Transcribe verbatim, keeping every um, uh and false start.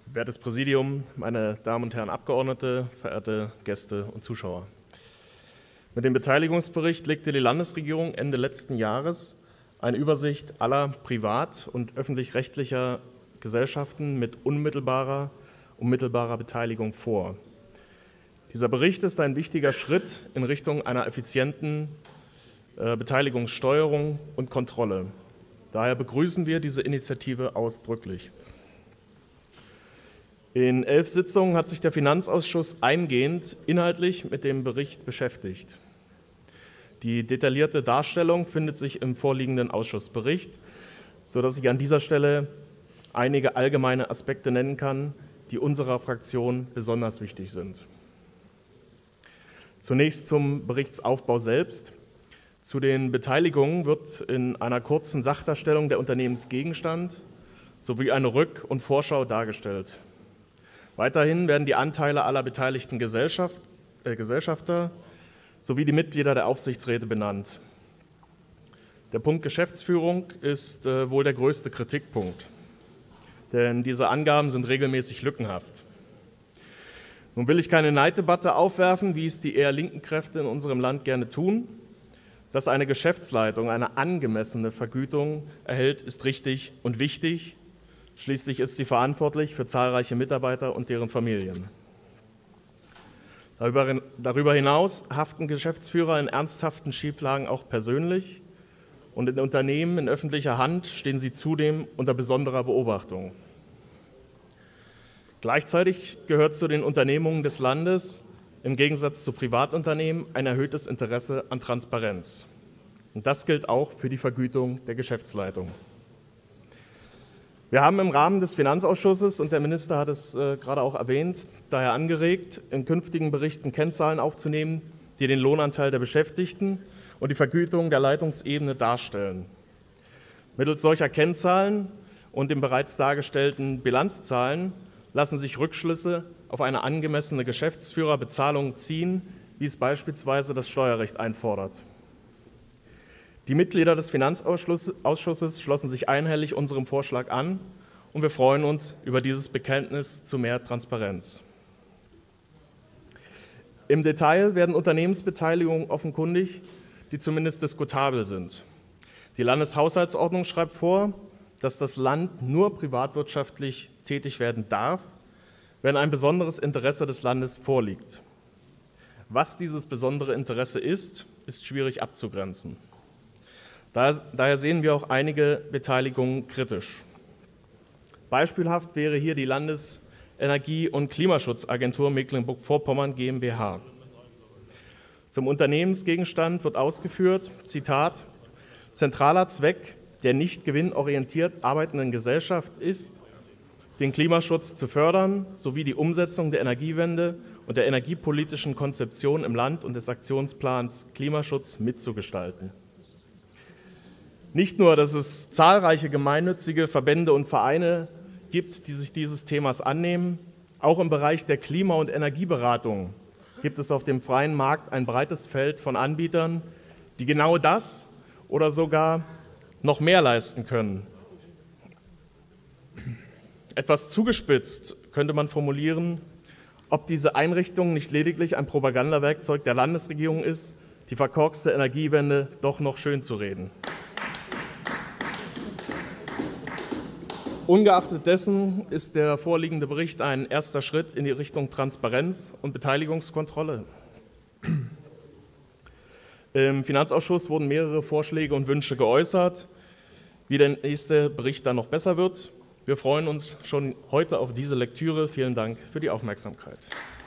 Wertes Präsidium, meine Damen und Herren Abgeordnete, verehrte Gäste und Zuschauer. Mit dem Beteiligungsbericht legte die Landesregierung Ende letzten Jahres eine Übersicht aller privat- und öffentlich-rechtlicher Gesellschaften mit unmittelbarer und mittelbarer Beteiligung vor. Dieser Bericht ist ein wichtiger Schritt in Richtung einer effizienten äh, Beteiligungssteuerung und Kontrolle. Daher begrüßen wir diese Initiative ausdrücklich. In elf Sitzungen hat sich der Finanzausschuss eingehend inhaltlich mit dem Bericht beschäftigt. Die detaillierte Darstellung findet sich im vorliegenden Ausschussbericht, sodass ich an dieser Stelle einige allgemeine Aspekte nennen kann, die unserer Fraktion besonders wichtig sind. Zunächst zum Berichtsaufbau selbst. Zu den Beteiligungen wird in einer kurzen Sachdarstellung der Unternehmensgegenstand sowie eine Rück- und Vorschau dargestellt. Weiterhin werden die Anteile aller beteiligten Gesellschaft, äh, Gesellschafter sowie die Mitglieder der Aufsichtsräte benannt. Der Punkt Geschäftsführung ist äh, wohl der größte Kritikpunkt, denn diese Angaben sind regelmäßig lückenhaft. Nun will ich keine Neiddebatte aufwerfen, wie es die eher linken Kräfte in unserem Land gerne tun. Dass eine Geschäftsleitung eine angemessene Vergütung erhält, ist richtig und wichtig. Schließlich ist sie verantwortlich für zahlreiche Mitarbeiter und deren Familien. Darüber hinaus haften Geschäftsführer in ernsthaften Schieflagen auch persönlich und in Unternehmen in öffentlicher Hand stehen sie zudem unter besonderer Beobachtung. Gleichzeitig gehört zu den Unternehmungen des Landes im Gegensatz zu Privatunternehmen ein erhöhtes Interesse an Transparenz. Und das gilt auch für die Vergütung der Geschäftsleitung. Wir haben im Rahmen des Finanzausschusses, und der Minister hat es äh, gerade auch erwähnt, daher angeregt, in künftigen Berichten Kennzahlen aufzunehmen, die den Lohnanteil der Beschäftigten und die Vergütung der Leitungsebene darstellen. Mittels solcher Kennzahlen und den bereits dargestellten Bilanzzahlen lassen sich Rückschlüsse auf eine angemessene Geschäftsführerbezahlung ziehen, wie es beispielsweise das Steuerrecht einfordert. Die Mitglieder des Finanzausschusses schlossen sich einhellig unserem Vorschlag an und wir freuen uns über dieses Bekenntnis zu mehr Transparenz. Im Detail werden Unternehmensbeteiligungen offenkundig, die zumindest diskutabel sind. Die Landeshaushaltsordnung schreibt vor, dass das Land nur privatwirtschaftlich tätig werden darf, wenn ein besonderes Interesse des Landes vorliegt. Was dieses besondere Interesse ist, ist schwierig abzugrenzen. Daher sehen wir auch einige Beteiligungen kritisch. Beispielhaft wäre hier die Landesenergie- und Klimaschutzagentur Mecklenburg-Vorpommern GmbH. Zum Unternehmensgegenstand wird ausgeführt, Zitat, zentraler Zweck der nicht gewinnorientiert arbeitenden Gesellschaft ist, den Klimaschutz zu fördern sowie die Umsetzung der Energiewende und der energiepolitischen Konzeption im Land und des Aktionsplans Klimaschutz mitzugestalten. Nicht nur, dass es zahlreiche gemeinnützige Verbände und Vereine gibt, die sich dieses Themas annehmen, auch im Bereich der Klima- und Energieberatung gibt es auf dem freien Markt ein breites Feld von Anbietern, die genau das oder sogar noch mehr leisten können. Etwas zugespitzt könnte man formulieren, ob diese Einrichtung nicht lediglich ein Propagandawerkzeug der Landesregierung ist, die verkorkste Energiewende doch noch schön zu reden. Ungeachtet dessen ist der vorliegende Bericht ein erster Schritt in die Richtung Transparenz und Beteiligungskontrolle. Im Finanzausschuss wurden mehrere Vorschläge und Wünsche geäußert, wie der nächste Bericht dann noch besser wird. Wir freuen uns schon heute auf diese Lektüre. Vielen Dank für die Aufmerksamkeit.